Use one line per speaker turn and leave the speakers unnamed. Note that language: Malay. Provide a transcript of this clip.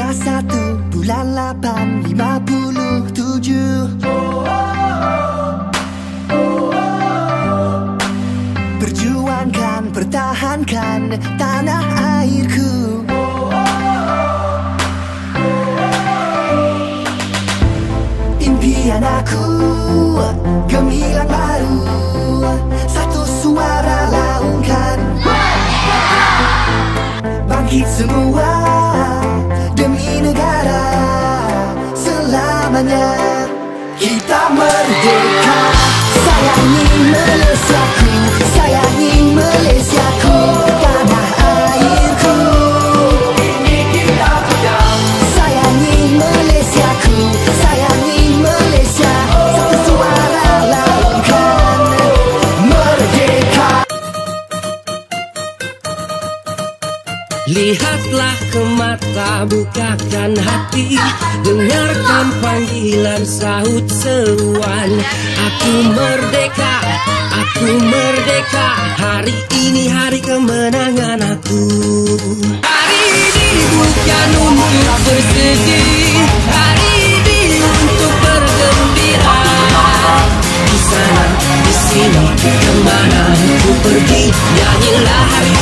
31 bulan 8 57. Perjuangkan, pertahankan tanah airku. Impian aku gemilang baru, satu suara laungkan. Bangkit semua demi negara, selamanya kita merdeka. Sayangi Malaysiaku, sayangi Malaysiaku, tanah airku. Ini kita pegang. Sayangi Malaysiaku, sayangi Malaysia, satu suara laungkan merdeka.
Lihatlah ke mata, bukakan hati, dengarkan panggilan, sahut seruan. Aku merdeka, aku merdeka. Hari ini hari kemenangan aku. Hari ini bukan untuk bersedih, hari ini untuk bergembira. Di sana, di sini, kemana ku pergi, nyanyilah hari